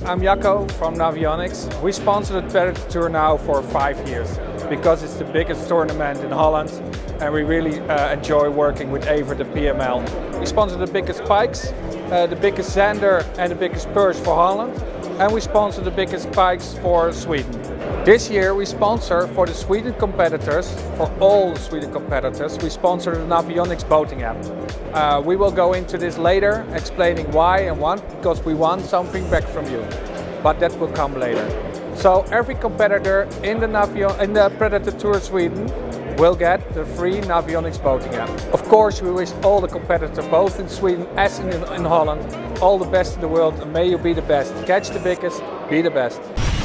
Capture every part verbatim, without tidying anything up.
I'm Jacco from Navionics. We sponsor the Predator Tour now for five years because it's the biggest tournament in Holland and we really uh, enjoy working with Evert and P M L. We sponsor the biggest pikes, uh, the biggest Zander and the biggest perch for Holland, and we sponsor the biggest pikes for Sweden. This year we sponsor for the Sweden competitors, for all Sweden competitors, we sponsor the Navionics boating app. Uh, we will go into this later, explaining why and what, because we want something back from you. But that will come later. So every competitor in the, Navio in the Predator Tour Sweden will get the free Navionics boating app. Of course, we wish all the competitors, both in Sweden as in, in Holland, all the best in the world, and may you be the best. Catch the biggest, be the best.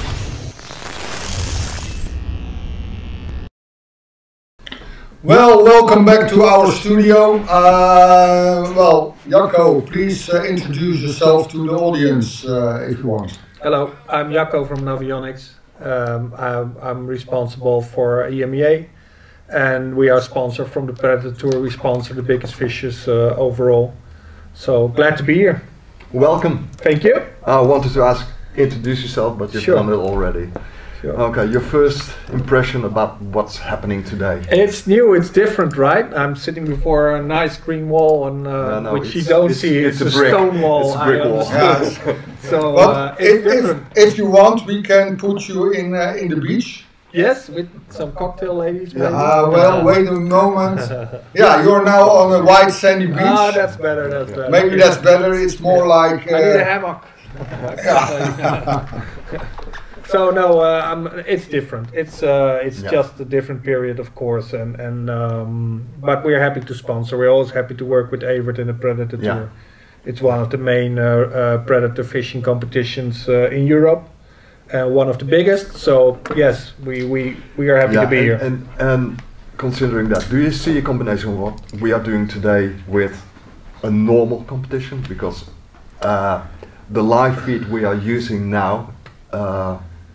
Well, welcome back to our studio. Uh, well, Jacco, please uh, introduce yourself to the audience uh, if you want. Hello, I'm Jacco from Navionics. Um, I'm, I'm responsible for E M E A, and we are sponsor from the Predator Tour. We sponsor the biggest fishes uh, overall. So glad to be here. Welcome. Thank you. I wanted to ask, introduce yourself, but you've Sure. done it already. Sure. Okay, your first impression about what's happening today. It's new, it's different, right? I'm sitting before a nice green wall, and uh, No, no, which you it's- don't it's- see. it's It's, a a, brick. stone wall. It's a brick I wall. understood. So But uh, if, it's if, different. if you want, we can put you in uh, in the beach. Yes, with some cocktail ladies. Maybe. Uh, well, wait a moment. Yeah, you're now on a white sandy beach. Ah, that's better. That's better. Maybe that's better. It's more like. I need a Uh, hammock. So no, uh, I'm, it's different. It's uh, it's Yeah. just a different period, of course, and and um, but we're happy to sponsor. We're always happy to work with Evert in the Predator Yeah. Tour. It's one of the main uh, uh, predator fishing competitions uh, in Europe, uh, one of the biggest. So yes, we we we are happy Yeah, to be and, here. and, and considering that, do you see a combination of what we are doing today with a normal competition? Because uh, the live feed we are using now, uh,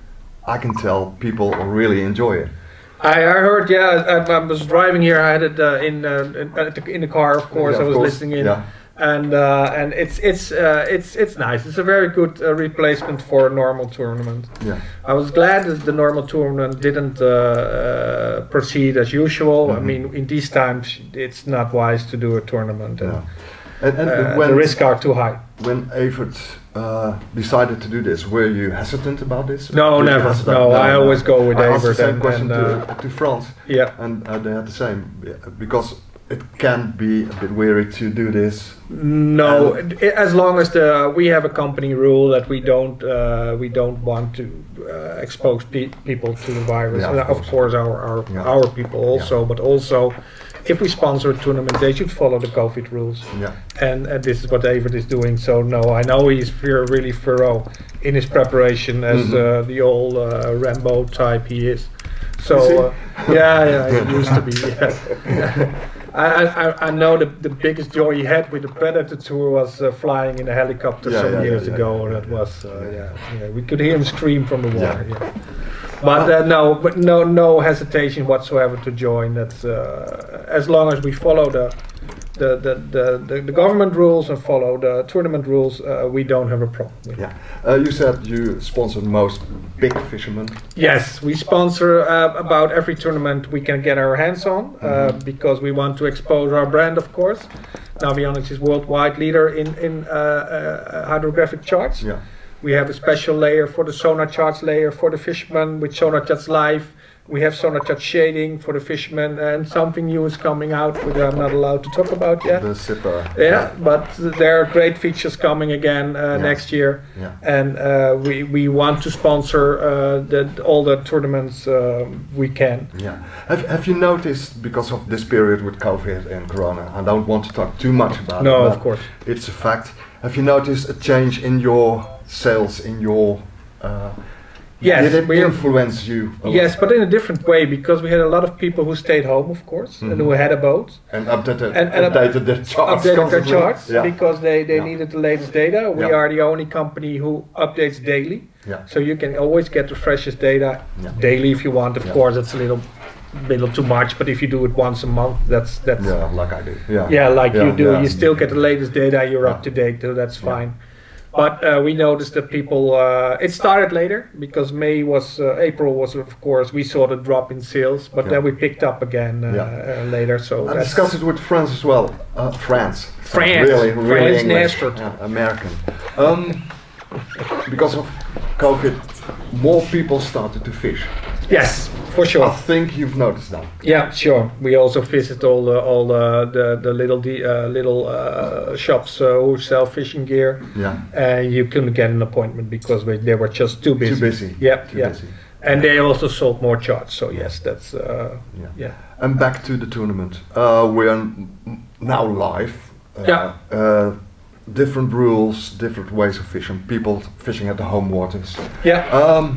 I can tell people really enjoy it. I, I heard, yeah, I, I was driving here. I had it uh, in, uh, in, uh, in the car, of course. Yeah, I of was course, listening in, yeah. and uh, and it's it's uh, it's it's nice. It's a very good uh, replacement for a normal tournament. Yeah. I was glad that the normal tournament didn't uh, uh, proceed as usual. I Mhm. mean, in these times, it's not wise to do a tournament, and, Yeah. And, and uh, when the risks are too high. when Evert uh, decided to do this, were you hesitant about this? No, Did you never. hesitate? No, I always go with I asked the Evert same and- question and, to, to France, Yeah. and uh, they had the same, yeah, because it can be a bit weary to do this. No, i- as long as the we have a company rule that we don't uh, we don't want to uh, expose pe people to the virus. Yeah, And of of course. course, our our, Yeah. our people also, but also if we sponsor a tournament, they should follow the COVID rules. Yeah. And, and this is what Evert is doing. So no, I know he's ver- really thorough in his preparation as Mhm. uh, the old uh, Rambo type he is. So Is he? uh, yeah, yeah, he used to be. Yeah. I, I, I know the, the biggest joy he had with the Predator Tour was uh, flying in a helicopter Yeah, some yeah, years yeah, ago. yeah, That yeah, was uh, yeah. yeah, yeah. We could hear him scream from the water. Yeah. Yeah. But uh, no, but no, no hesitation whatsoever to join. That's uh, as long as we follow the the, the, the, the, the government rules and follow the tournament rules, uh, we don't have a problem. with it. Yeah. Uh, you said you sponsor most big fishermen. Yes, we sponsor uh, about every tournament we can get our hands on uh, Mhm. because we want to expose our brand, of course. Navionics is worldwide leader in, in uh, uh, hydrographic charts. Yeah. We have a special layer for the sonar charts layer for the fishermen with Sonar Charts Live. We have Sonar Charts shading for the fishermen, and something new is coming out which I'm not allowed to talk about yet. The zipper. Yeah, but there are great features coming again uh, next year, Yeah. and uh, we we want to sponsor uh, the, all the tournaments uh, we can. Yeah. Have, have you noticed, because of this period with COVID and Corona, I don't want to talk too much about No, it, of but course. it's a fact. Have you noticed a change in your sales, in your... Uh, Yes, did it we are- influence you? a lot? Yes, but in a different way, because we had a lot of people who stayed home, of course, and who Mhm. had a boat. And updated, And- and up- updated their charts. Updated their constantly? charts Yeah. because they, they Yeah. needed the latest data. We Yeah. are the only company who updates daily. Yeah. So you can always get the freshest data Yeah. daily if you want. Of Yeah. course, it's a little, little too much, but if you do it once a month, that's that's Yeah, like I do. Yeah. yeah, like Yeah, you do. yeah. You still get the latest data. You're Yeah. up to date, so that's Yeah. fine. But uh, we noticed that people, uh, it started later because May was, uh, April was of course, we saw the drop in sales, but Yeah. then we picked up again uh, Yeah. uh, later. So I that's discussed it with France as well. Uh, France. France. Really, really France English. Nastert. Yeah, American. Um, because of COVID, more people started to fish. yes, for I sure. think you've noticed that. Yeah, sure. We also visit all the all the the, the little de- uh, little uh, shops uh, who sell fishing gear, Yeah. and you couldn't get an appointment because we, they were just too busy. Too busy. Yeah, Too yeah. busy. And they also sold more charts. So yes, that's uh, Yeah. yeah. And back to the tournament. Uh, we are n- now live. Uh, Yeah. Uh, different rules, different ways of fishing. People fishing at the home waters. Yeah. Um,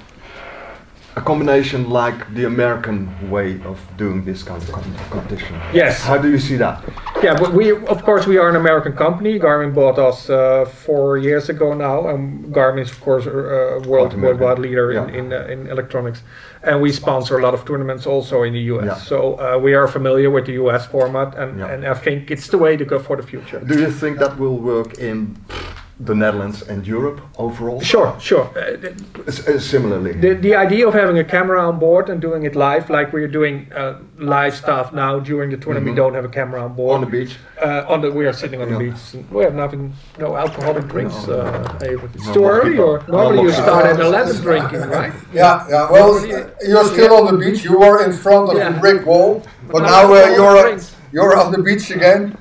a combination like the American way of doing this kind of com- competition. Yes. How do you see that? Yeah, but we of course we are an American company. Garmin bought us uh, four years ago now, and Garmin is of course a uh, world American. worldwide leader in Yeah. in, uh, in electronics, and we sponsor a lot of tournaments also in the U S. Yeah. So uh, we are familiar with the U S format, and Yeah. and I think it's the way to go for the future. Do you think that will work in the Netherlands and Europe overall? Sure, sure. Uh, the, S- uh, similarly. the the idea of having a camera on board and doing it live, like we're doing uh, live stuff now during the tournament, Mhm. we don't have a camera on board. On the beach? Uh, on the, we are sitting on the Yeah. beach. And we have nothing, no alcoholic drinks. No. Uh, David. It's No too early, mojito. or No normally you mojito. start at eleven drinking, right? Yeah, yeah. Well, you're still on the beach. You were in front of Yeah. the brick wall, but No, now no uh, you're drinks. you're on the beach again.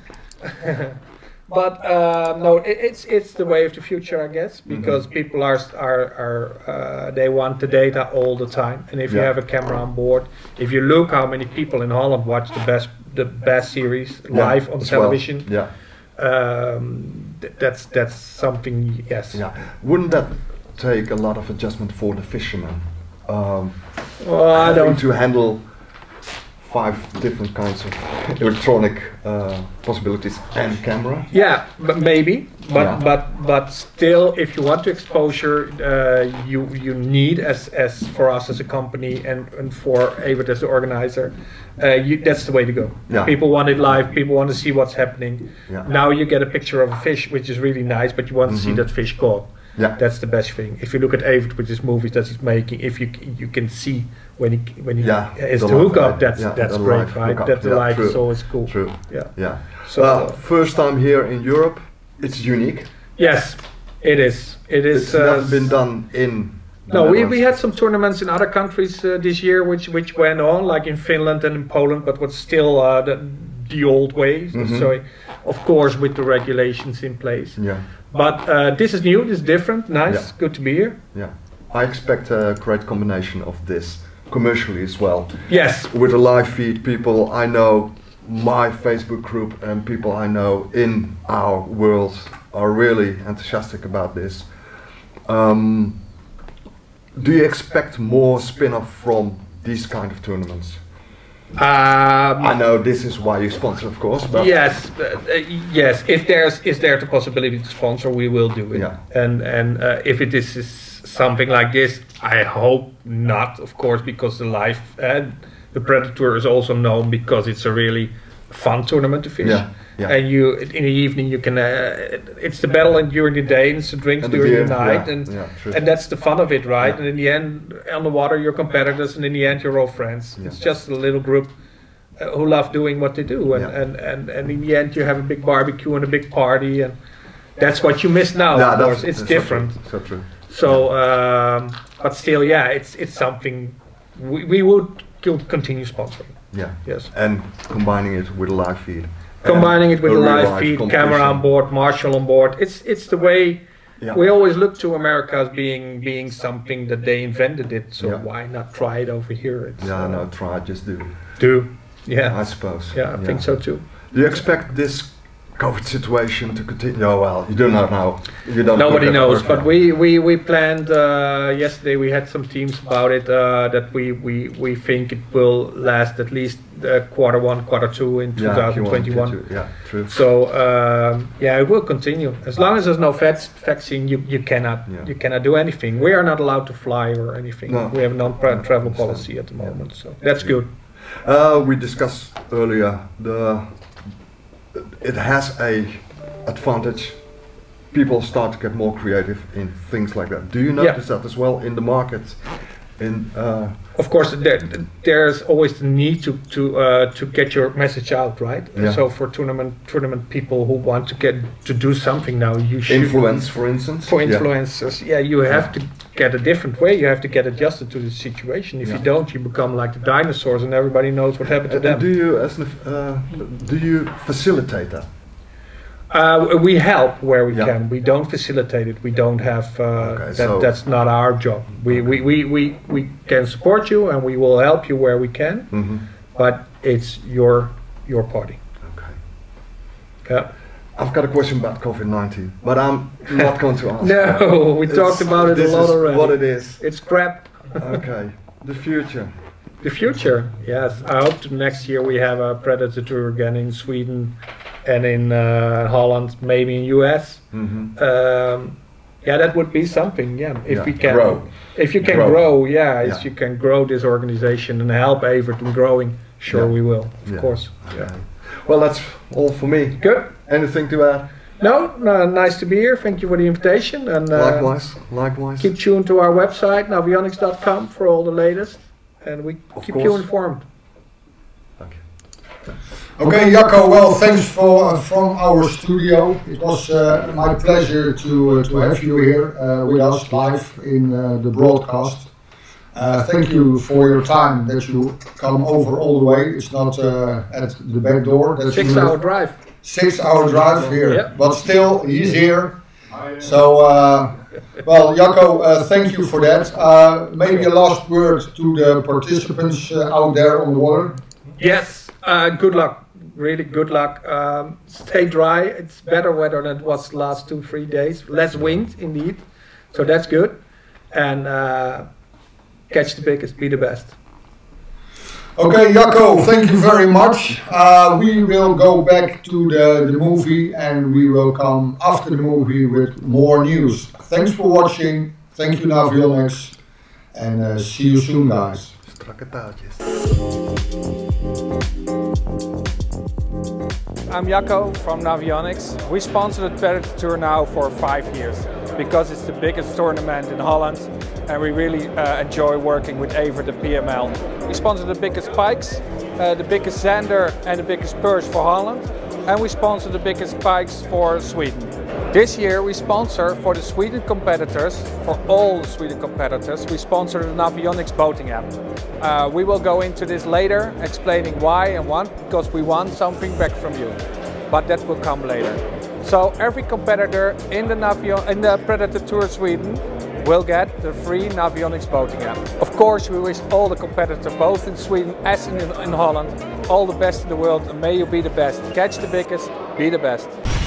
But uh, no, it, it's it's the way of the future, I guess, because people are are are uh, they want the data all the time, and if you Yeah. have a camera on board, if you look how many people in Holland watch the best the best series Yeah, live on as well. television, Yeah. um, th- that's that's something. Yes. Yeah. Wouldn't that take a lot of adjustment for the fishermen? Um, Well, I having don't. to handle five different kinds of electronic uh, possibilities and camera. Yeah, but maybe, but Yeah. but but still, if you want to exposure, uh, you you need as as for us as a company and, and for Evert as the organizer, uh, you, that's the way to go. Yeah. People want it live. People want to see what's happening. Yeah. Now you get a picture of a fish, which is really nice, but you want to see Mhm. that fish caught. Yeah. That's the best thing. If you look at Evert with his movies that he's making, if you c- you can see when he when he Yeah, is the the live, hookup, uh, that's yeah, that's the great, live right? hookup, That the yeah, live is true, always cool. True. Yeah. Yeah. So. Uh, uh, first time here in Europe, it's unique. Yes, it is. It is. It's uh, never been done in. the No, we, Netherlands. we had some tournaments in other countries uh, this year, which which went on, like in Finland and in Poland, but was still uh, the the old way. Mhm. So, of course, with the regulations in place. Yeah. But uh, this is new. This is different. Nice. Yeah. Good to be here. Yeah. I expect a great combination of this commercially as well. Yes. With a live feed, people I know, my Facebook group, and people I know in our world are really enthusiastic about this. Um, do you expect more spin-off from these kind of tournaments? Um, I know this is why you sponsor, of course, but Yes, uh, uh, yes. If there's is there the possibility to sponsor, we will do it. Yeah. And and uh, if it is, is something like this, I hope not, of course, because the life and the Predator is also known because it's a really fun tournament to fish. Yeah, yeah. And you in the evening you can uh, it's the battle and during the day and it's the drinks And the during beer, the night yeah, and yeah, true. and that's the fun of it, right? Yeah. And in the end, on the water you're competitors, and in the end you're all friends. Yeah. It's just a little group uh, who love doing what they do, and, Yeah. and, and, and in the end you have a big barbecue and a big party, and that's what you miss now. yeah, of that's, course, it's that's different. So true. So true. So, um, but still, yeah, it's it's something we, we would co- continue sponsoring. Yeah. Yes, And combining it with a live feed. combining it with a a real live feed, camera competition. on board, Marshall on board. It's it's the way. Yeah. We always look to America as being being something that they invented it. So Yeah. why not try it over here? It's, Yeah, uh, no, try, just do. do. Yeah, I suppose. yeah, I think so too. Do you expect this COVID situation to continue? Oh well, you do not know. You don't. Nobody look at knows, the but we we we planned uh, yesterday. We had some teams about it uh, that we we we think it will last at least uh, quarter one, quarter two in Yeah, Q one, twenty twenty-one. Q two, yeah, true. So um, yeah, it will continue as long as there's no vac- vaccine. You you cannot Yeah. you cannot do anything. We are not allowed to fly or anything. No. We have a non-travel understand. policy at the moment, so that's good. Uh, we discussed earlier the. It has a advantage people start to get more creative in things like that. Do you notice Yeah. that as well in the market? In uh, Of course, there, there's always the need to to uh, to get your message out, right? Yeah. So for tournament tournament people who want to get to do something now, you should influence, for instance. for Yeah. influencers. Yeah, you have to get a different way. You have to get adjusted to the situation. If Yeah. you don't, you become like the dinosaurs, and everybody knows what happened to And them. do you, as an, uh, do you facilitate that? Uh, we help where we Yeah. can. We don't facilitate it. We don't have. Uh, Okay, that, so- that's not our job. We, we, we, we, we can support you, and we will help you where we can. Mm-hmm. But it's your your party. Okay. Yeah. I've got a question about COVID nineteen, but I'm not going to ask. No, we It's- talked about it a this lot is already. what it is. It's crap. Okay. The future. The future, yes. I hope to next year we have a Predator Tour again in Sweden and in uh, Holland, maybe in U S. Mm-hmm. Um, yeah, that would be something. Yeah, if Yeah, we can, grow. if you can Grow. grow, yeah, if Yeah. you can grow this organization and help Evert in growing, sure Yeah. we will, of Yeah. course. Okay. Well, that's all for me. Good. Anything to add? No, no, nice to be here. Thank you for the invitation, and uh, Likewise. Likewise. keep tuned to our website navionics dot com for all the latest, and we Of keep course. you informed. Thank you. Okay, Jacco. Well, thanks for uh, from our studio. It was uh, my pleasure to uh, to have you here uh, with us live in uh, the broadcast. Uh, thank you for your time that you come over all the way. It's not uh, at the back door. That's Six you hour drive. Six hour drive here, Yeah. but still he's here. So, uh, well, Jacco, uh, thank you for that. Uh, maybe a last word to the participants uh, out there on the water. Yes, uh, good luck. Really good luck. Um, stay dry. It's better weather than it was the last two, three days. Less wind, indeed. So that's good. And uh, catch the biggest, be the best. Okay, Jacco, thank you very much. Uh, we will go back to the, the movie and we will come after the movie with more news. Thanks for watching. Thank you, Navionics. And uh, see you soon, guys. Strakke touwtjes. I'm Jacco from Navionics. We sponsor the Predator Tour now for five years because it's the biggest tournament in Holland and we really uh, enjoy working with Evert and P M L. We sponsor the biggest pikes, uh, the biggest Zander and the biggest Perch for Holland, and we sponsor the biggest pikes for Sweden. This year we sponsor for the Sweden competitors, for all the Sweden competitors, we sponsor the Navionics boating app. Uh, we will go into this later, explaining why and what, because we want something back from you. But that will come later. So every competitor in the, Navio in the Predator Tour Sweden will get the free Navionics boating app. Of course, we wish all the competitors, both in Sweden as in, in Holland, all the best in the world, and may you be the best. Catch the biggest, be the best.